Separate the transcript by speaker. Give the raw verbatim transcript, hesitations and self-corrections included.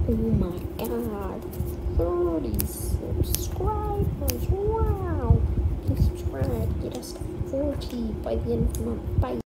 Speaker 1: Oh my god, thirty subscribers, wow. Please subscribe, get us to forty by the end of the month. Bye.